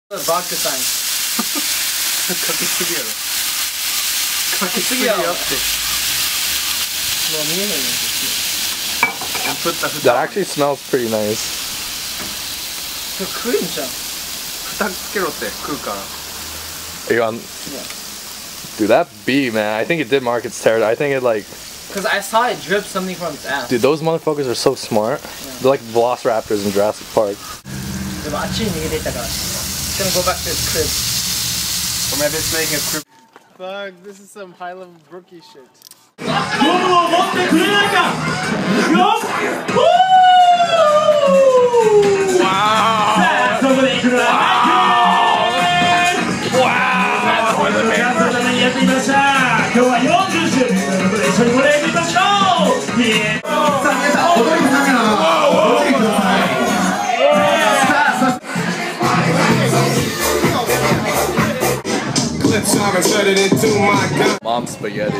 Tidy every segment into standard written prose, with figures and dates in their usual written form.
Vodka sign. かけすぎやろ。かけすぎやろって。もう見えへんねん。 That actually smells pretty nice. 食えんじゃん。蓋つけろって食うから。 Are you on? Dude, that bee, man. I think it did mark its territory. I think it like. Cause I saw it drip something from its ass. Dude, those motherfuckers are so smart. Yeah. They're like velociraptors in Jurassic Park. でもあっちに逃げていったから。It's gonna go back to its crib. Or maybe it's making a crib. Fuck, this is some high level rookie shit. Mom spaghetti.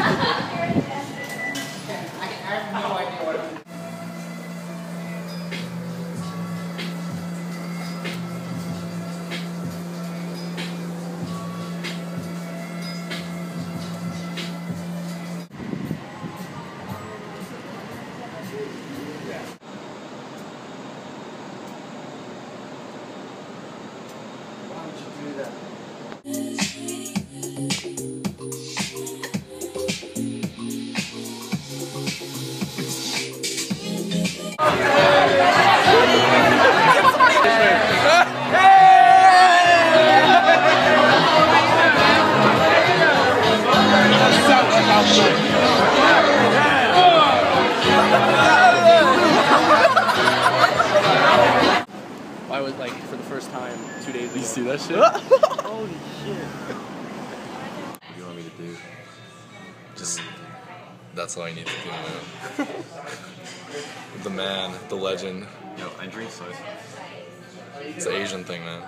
I was like for the first time 2 days ago. You see that shit? Holy shit. What do you want me to do? Just, that's all I need to do, man. The man, the legend. No, I drink soy sauce. It's an Asian thing, man.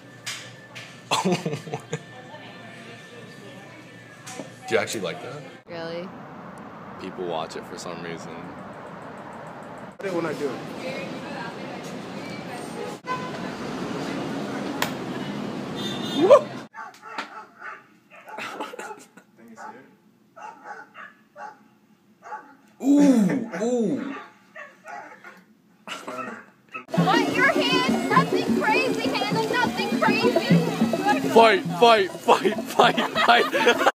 Do you actually like that? Really? People watch it for some reason. What do I do? Woo! Ooh! What your hand? Nothing crazy, Hannah. Nothing crazy. Fight!